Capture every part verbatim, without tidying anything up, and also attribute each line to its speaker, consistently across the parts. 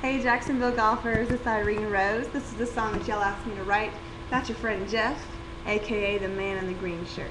Speaker 1: Hey Jacksonville golfers, it's Irene Rose. This is the song that y'all asked me to write. That's your friend Jeff, aka the man in the green shirt.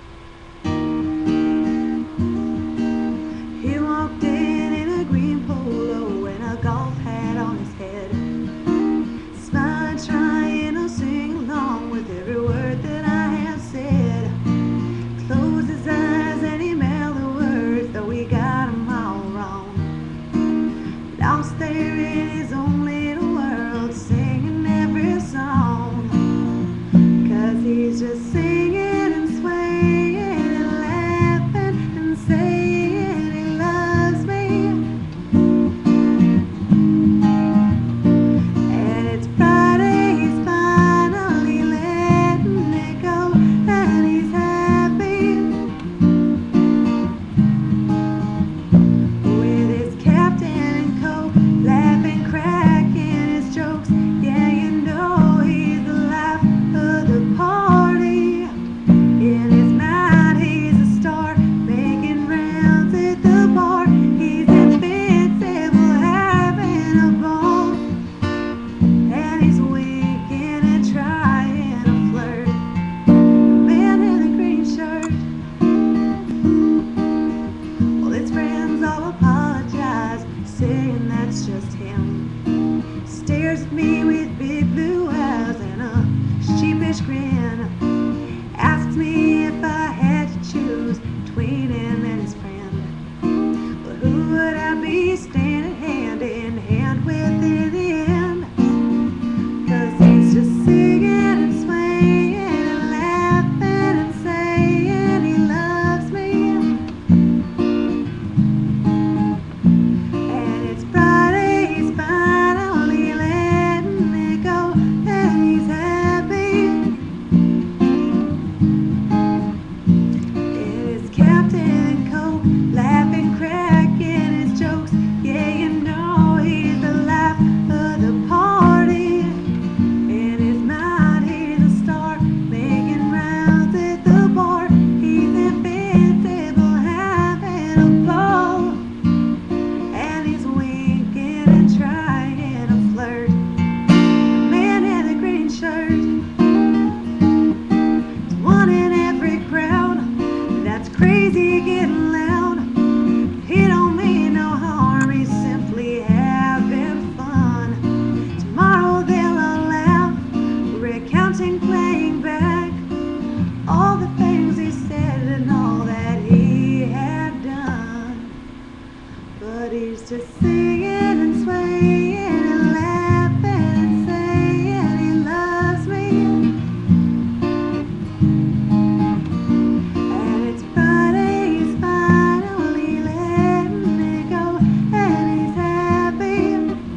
Speaker 1: He walked in in a green polo and a golf hat on his head, smiling, trying to sing along with every word that I have said. Closed his eyes and he mouthed the words, though he got them all wrong. Lost there in his own little world, singing every song, 'cause he's just singing and swaying and laughing and saying he loves me. And it's Friday, he's finally letting it go, and he's happy with his captain and coat, laughing, cracking his jokes. Yeah, you know he's the life of the party. In his mind he's a star, making rounds at the bar. He's invincible, having a ball, and he's winking and trying to flirt. Man in the green shirt. Well, his friends all apologize, saying that's just him. Stares at me with big blue eyes and a sheepish grin. Asks me if I had to choose between him and his friend. Well, who would I be standing hand in hand with in the end? 'Cause he's just singing and swaying and laughing and saying he loves me. And it's Friday, he's finally letting it go, and he's happy in his captain coat, laughing, cracking his jokes. Yeah, you know he's the life of the party. In his mind he's a star, making rounds at the bar. He's invincible, having a ball, and he's winking and trying to flirt. The man in the green shirt is one in every crowd. That's crazy, getting loud. He don't mean no harm, he's simply having fun. Tomorrow they'll all laugh, recounting, playing back all the things he said and all that he had done. But he's just singing and swaying and laughing and saying he loves me. And it's Friday, he's finally letting it go, and he's happy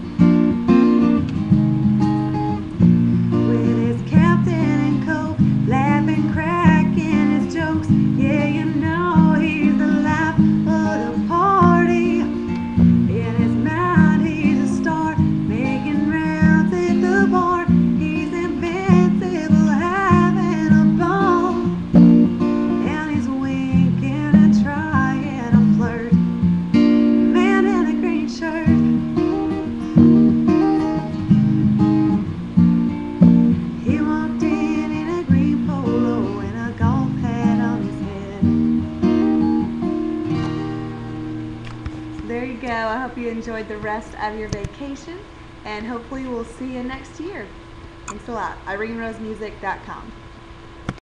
Speaker 1: with his captain and coat, laughing, cracking his jokes. Yeah, you know he's the life of the party. In his mind he's a star, making rounds at the bar. He's invincible, having a ball, and he's winking and trying to flirt. Man in a green shirt. He walked in in a green polo and a golf hat on his head. So there you go. I hope you enjoyed the rest of your vacation, and hopefully we'll see you next year. Thanks a lot. Irene Rose Music dot com.